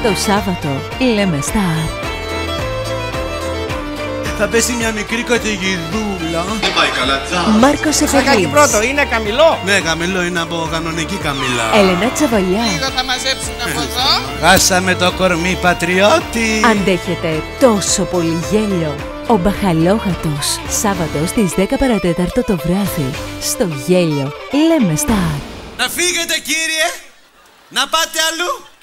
Το Σάββατο λέμε Σταρ. Θα πέσει μια μικρή καταιγιδούλα. Δεν πάει καλά, τσά. Μάρκος Εφερλής. πρώτο, είναι καμιλό. Ναι, καμιλό είναι από κανονική καμίλα. Ελένα Τσαβαλιά. Λίγο θα μαζέψουν από εδώ. Χάσαμε το κορμί πατριώτη. Αντέχετε τόσο πολύ γέλιο? Ο Μπαχαλόγατος. Σάββατο στις 10 παρατέταρτο το βράδυ. Στο Γέλιο λέμε Σταρ. Να φύγετε, κύριε. Να πάτε αλλού.